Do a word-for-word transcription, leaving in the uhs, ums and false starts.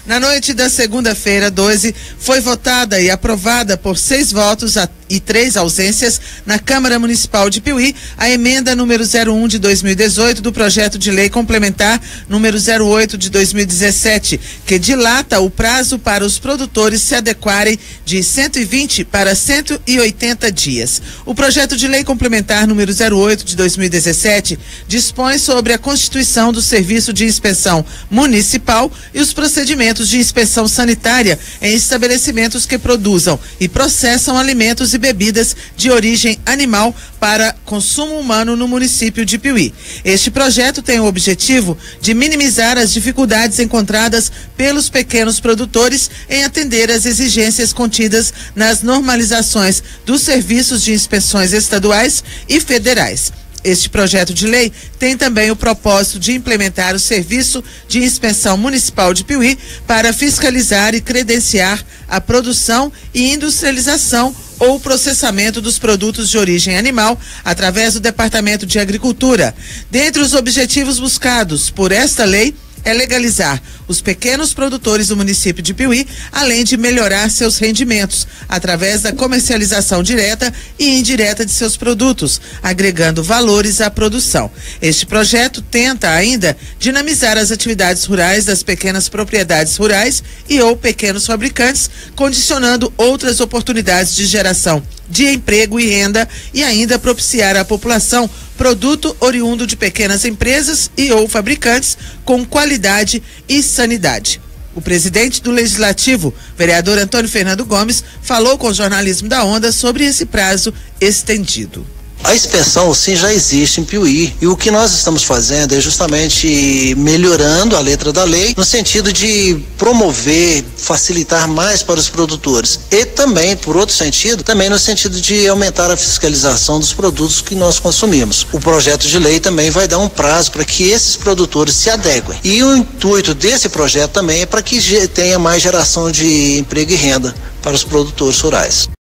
Na noite da segunda-feira, doze, foi votada e aprovada por seis votos a, e três ausências na Câmara Municipal de Piuí a emenda número zero um de dois mil e dezoito do projeto de lei complementar número zero oito de dois mil e dezessete, que dilata o prazo para os produtores se adequarem de cento e vinte para cento e oitenta dias. O projeto de lei complementar número zero oito de dois mil e dezessete dispõe sobre a constituição do Serviço de Inspeção Municipal e os procedimentos de inspeção sanitária em estabelecimentos que produzam e processam alimentos e bebidas de origem animal para consumo humano no município de Piuí. Este projeto tem o objetivo de minimizar as dificuldades encontradas pelos pequenos produtores em atender às exigências contidas nas normalizações dos serviços de inspeções estaduais e federais. Este projeto de lei tem também o propósito de implementar o Serviço de Inspeção Municipal de Piuí para fiscalizar e credenciar a produção e industrialização ou processamento dos produtos de origem animal através do Departamento de Agricultura. Dentre os objetivos buscados por esta lei é legalizar os pequenos produtores do município de Piuí, além de melhorar seus rendimentos através da comercialização direta e indireta de seus produtos, agregando valores à produção. Este projeto tenta ainda dinamizar as atividades rurais das pequenas propriedades rurais e ou pequenos fabricantes, condicionando outras oportunidades de geração de emprego e renda e ainda propiciar à população produto oriundo de pequenas empresas e ou fabricantes com qualidade e sanidade. O presidente do Legislativo, vereador Antônio Fernando Gomes, falou com o Jornalismo da Onda sobre esse prazo estendido. A inspeção, sim, já existe em Piuí, e o que nós estamos fazendo é justamente melhorando a letra da lei no sentido de promover, facilitar mais para os produtores e também, por outro sentido, também no sentido de aumentar a fiscalização dos produtos que nós consumimos. O projeto de lei também vai dar um prazo para que esses produtores se adequem, e o intuito desse projeto também é para que tenha mais geração de emprego e renda para os produtores rurais.